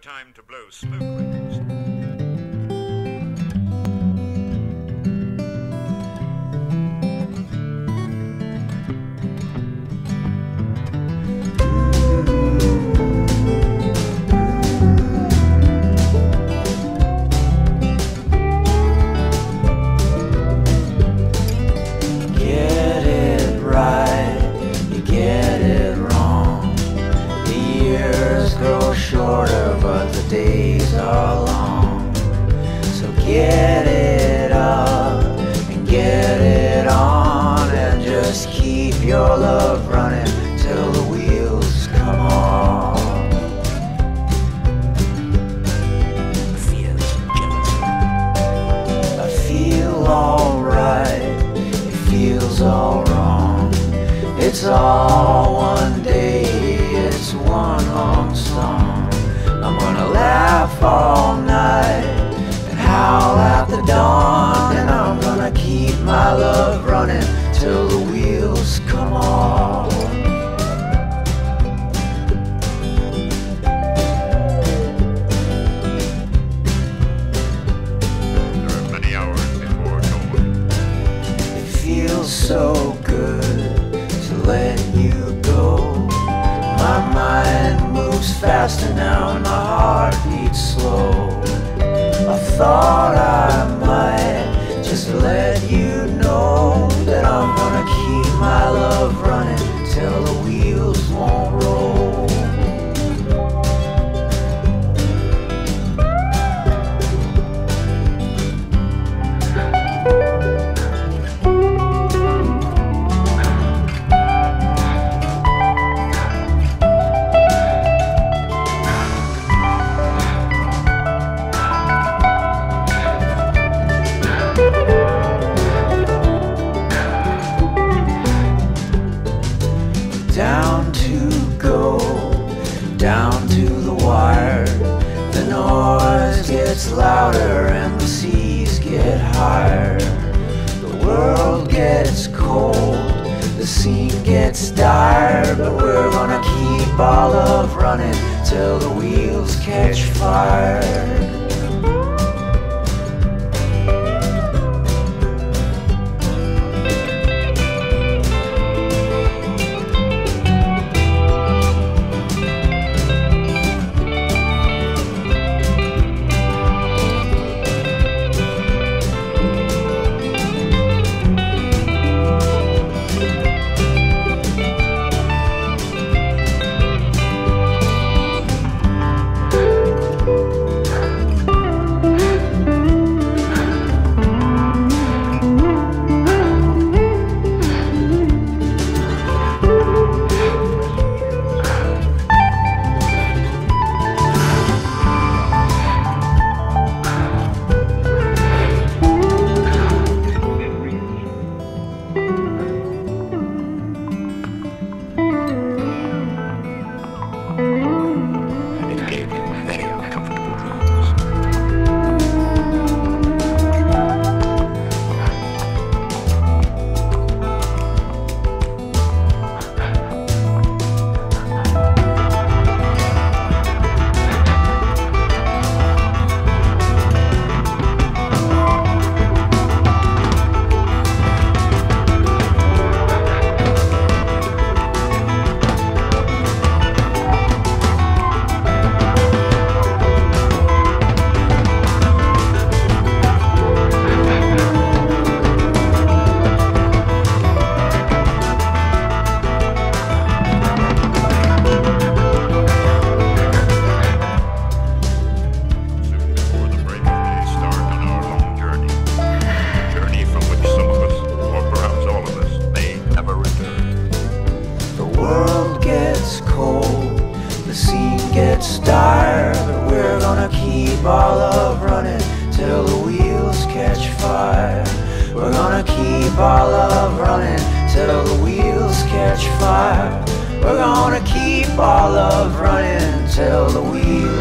time to blow smoke rings. Get it right, you get it wrong. The years grow shorter, but the days are long. So get it up and get it on, and just keep your love running till the wheels come off. I feel jealousy. I feel alright. It feels all wrong. It's all one day. It's one long song. I'm gonna laugh all night and howl at the dawn, and I'm gonna keep my love running till the wheels come off. There are many hours before dawn. It feels so good to let you go. My mind moves faster now and my heart beats slow. I thought I might just let you know that I'm gonna keep my love running till the wheels won't roll. Down to go, down to the wire. The noise gets louder and the seas get higher. The world gets cold, the scene gets dire, but we're gonna keep our love running till the wheels catch fire. It gave you very uncomfortable dreams. Soon before the break of day, start on our long journey. A journey from which some of us, or perhaps all of us, may never return. The world gets cold, the scene gets dire, but we're gonna keep our love running till the wheels catch fire. We're gonna keep our love running till the wheels catch fire. We're gonna keep our love running till the wheels